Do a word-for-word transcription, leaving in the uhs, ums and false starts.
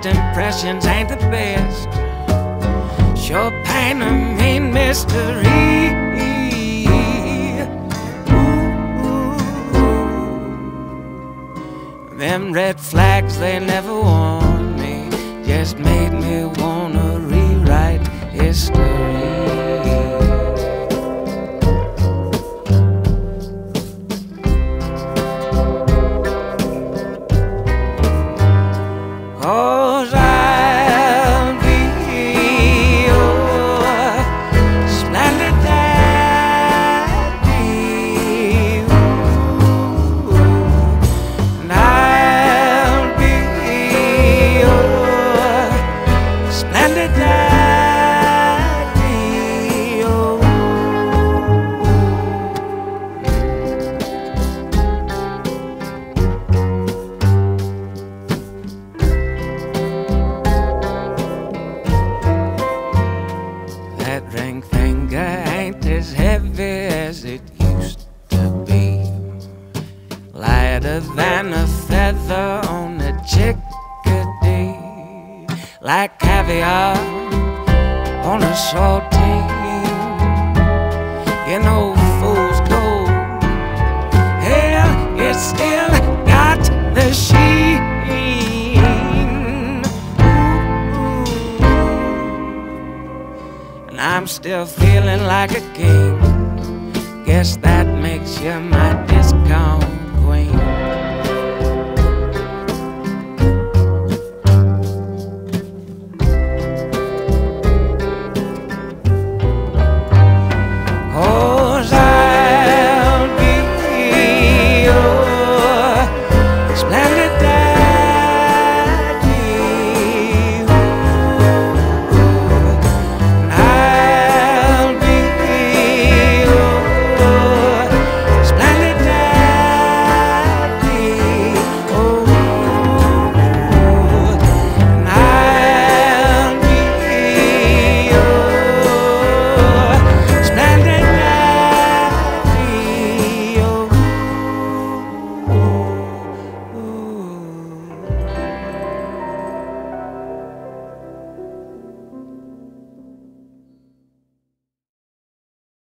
First impressions ain't the best. Sure paint a mean mystery. Ooh, them red flags, they never warned me, just made me wanna rewrite history. Cause I'll be your splendid daddy, ooh, and I'll be your splendid daddy, oh. That ring finger ain't as heavy as it used to be, lighter than a feather on a chickadee, like caviar on a saltine. You know fools gold, hell, it still got the sheen. And I'm still feeling like a king. Guess that makes you my discount